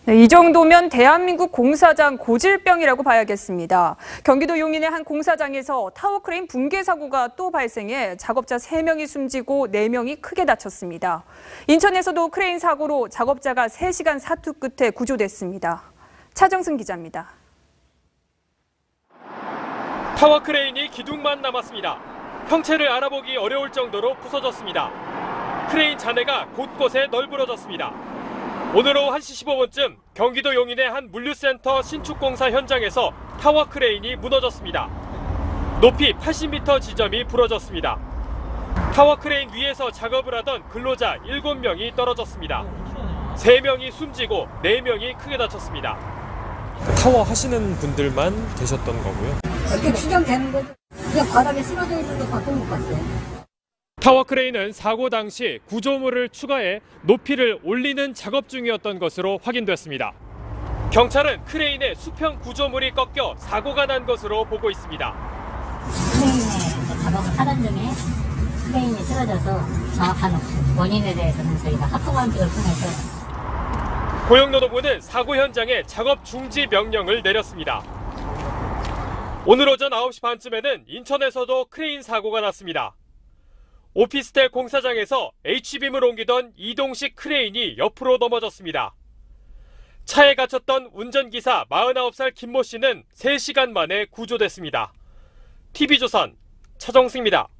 네, 이 정도면 대한민국 공사장 고질병이라고 봐야겠습니다. 경기도 용인의 한 공사장에서 타워크레인 붕괴 사고가 또 발생해 작업자 3명이 숨지고 4명이 크게 다쳤습니다. 인천에서도 크레인 사고로 작업자가 3시간 사투 끝에 구조됐습니다. 차정승 기자입니다. 타워크레인이 기둥만 남았습니다. 형체를 알아보기 어려울 정도로 부서졌습니다. 크레인 잔해가 곳곳에 널브러졌습니다. 오늘 오후 1시 15분쯤 경기도 용인의 한 물류센터 신축공사 현장에서 타워 크레인이 무너졌습니다. 높이 80m 지점이 부러졌습니다. 타워 크레인 위에서 작업을 하던 근로자 7명이 떨어졌습니다. 3명이 숨지고 4명이 크게 다쳤습니다. 타워 하시는 분들만 계셨던 거고요. 이렇게 추정되는 거 그냥 바닥에 쓰러져 있는 거 밖에 못 봤어요. 타워 크레인은 사고 당시 구조물을 추가해 높이를 올리는 작업 중이었던 것으로 확인됐습니다. 경찰은 크레인의 수평 구조물이 꺾여 사고가 난 것으로 보고 있습니다. 크레인의 작업을 하던 중에 크레인이 쓰러져서 정확한 원인에 대해서는 저희가 합동감식을 통해서 고용노동부는 사고 현장에 작업 중지 명령을 내렸습니다. 오늘 오전 9시 반쯤에는 인천에서도 크레인 사고가 났습니다. 오피스텔 공사장에서 H빔을 옮기던 이동식 크레인이 옆으로 넘어졌습니다. 차에 갇혔던 운전기사 49살 김모 씨는 3시간 만에 구조됐습니다. TV조선 차정승입니다.